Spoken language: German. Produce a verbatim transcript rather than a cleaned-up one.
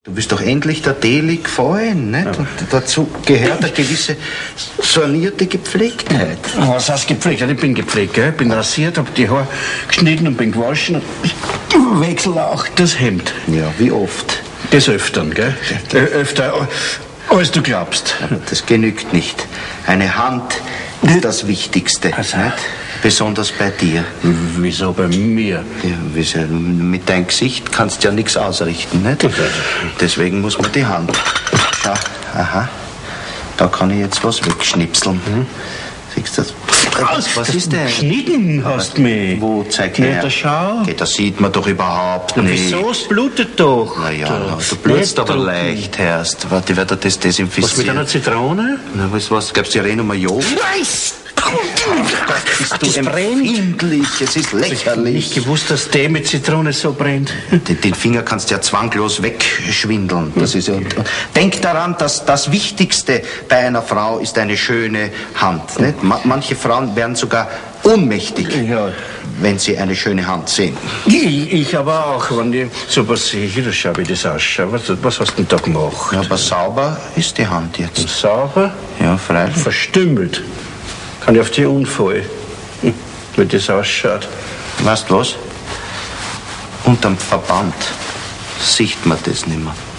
Du bist doch endlich der Deli gefallen, nicht? Ja. Und dazu gehört eine gewisse sanierte Gepflegtheit. Was heißt gepflegt? Ich bin gepflegt, gell? Ich bin rasiert, hab die Haare geschnitten und bin gewaschen. Und wechsel auch das Hemd. Ja, wie oft? Des Öfteren, gell? Äh, öfter, als du glaubst. Das genügt nicht. Eine Hand ist das Wichtigste, also, nicht? Besonders bei dir. Wieso bei mir? Ja, wieso? Mit deinem Gesicht kannst du ja nichts ausrichten, nicht? Deswegen muss man die Hand. Schau, aha. Da kann ich jetzt was wegschnipseln. Hm? Siehst du das? Was, was ist denn? Geschnitten hast du mich. Wo, zeig her. Ja, schau. Okay, das sieht man doch überhaupt nicht. Wieso? Es blutet doch. Na ja, du blutst aber leicht, Herrst. Warte, ich werde das desinfizieren. Was mit einer Zitrone? Na, was, was? Gab's dir eh noch mal Joghurt? Weiß! Gott, bist du empfindlich. Es ist lächerlich. Ich hab nicht gewusst, dass Tee mit Zitrone so brennt. Den, den Finger kannst du ja zwanglos wegschwindeln. Das ist ja, denk daran, dass das Wichtigste bei einer Frau ist eine schöne Hand. Nicht? Manche Frauen werden sogar ohnmächtig, ja, wenn sie eine schöne Hand sehen. Ich, ich aber auch, wenn ich sowas sehe. Da schau, wie das ausschaut. Was, was hast du denn da gemacht? Ja, aber sauber ist die Hand jetzt. Und sauber? Ja, freilich. Verstümmelt. Kann ich auf die Unfall, hm, wie das ausschaut. Weißt du was? Unterm Verband sieht man das nicht mehr.